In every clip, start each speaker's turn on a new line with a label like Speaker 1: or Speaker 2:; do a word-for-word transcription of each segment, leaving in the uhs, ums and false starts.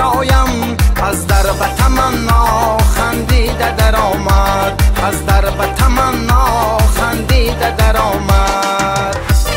Speaker 1: آیم، از در به تمنا خندیده در آمد، از در به تمنا خندیده در آمد.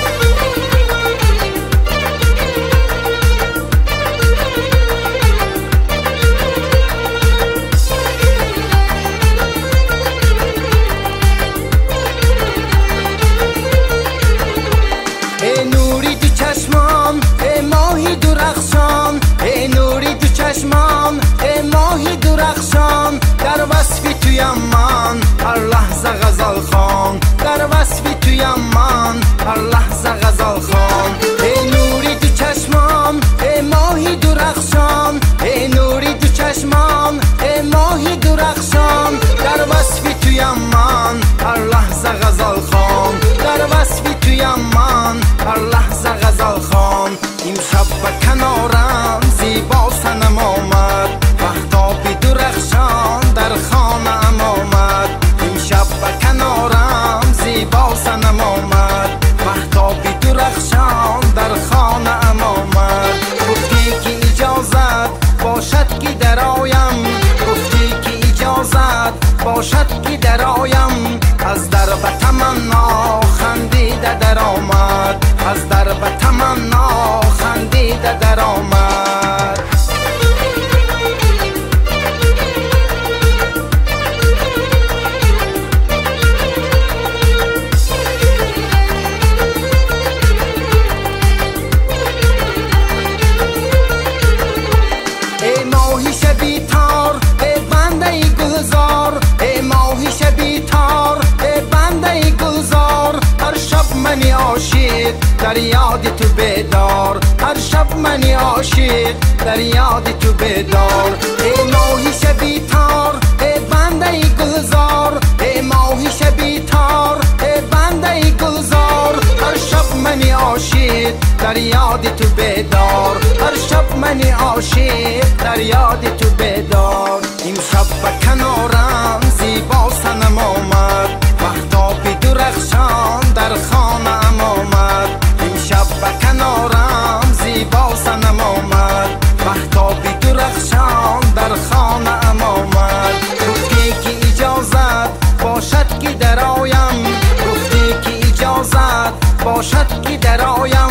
Speaker 1: ای نوری دو چشمان، ای ماهی درخشان، ای نوری دو چشمان، ای ماهی درخشان، در وصفی تویم من هر لحظه غزل خوان، در وصفی تویم من هر لحظه غزل خوان. ای نوری دو چشمان، ای ماهی درخشان، ای نوری دو چشمان، ای ماهی درخشان، در وصفی تویم من هر لحظه غزل خوان، در وصفی تویم من هر لحظه غزل خوان. امشب به کنارم زیبا صنم آمد، مهتابی درخشان در خانه ام آمد. امشب به کنارم زیبا صنم آمد، مهتابی درخشان در خانه ام آمد. گفتی که اجازت باشد که درآیم، گفتی که اجازت باشد که درآیم، از در به تمنا خندیده در آمد، از در به تمنا خندیده در آمد. ای ماهی شبی تار، ای بنده گلزار، ای ماهی شبی تار، ای بنده گلزار، هر شب منی عاشق در یاد تو بیدار، هر شب منی عاشق در یاد تو بیدار. ای ماهی شبی تار، ای بنده گلزار، ای ماهی شبی تار، ای بنده گلزار، هر شب منی عاشق در یاد تو بیدار، هر شب منی عاشق در یاد تو بیدار. امشب به کنارم زیبا صنم آمد، مهتابی درخشان در خانه ام آمد. امشب به کنارم زیبا صنم آمد، مهتابی درخشان در خانه ام آمد. گفتی که اجازت باشد که درآیم، گفتی که اجازت باشد که درآیم،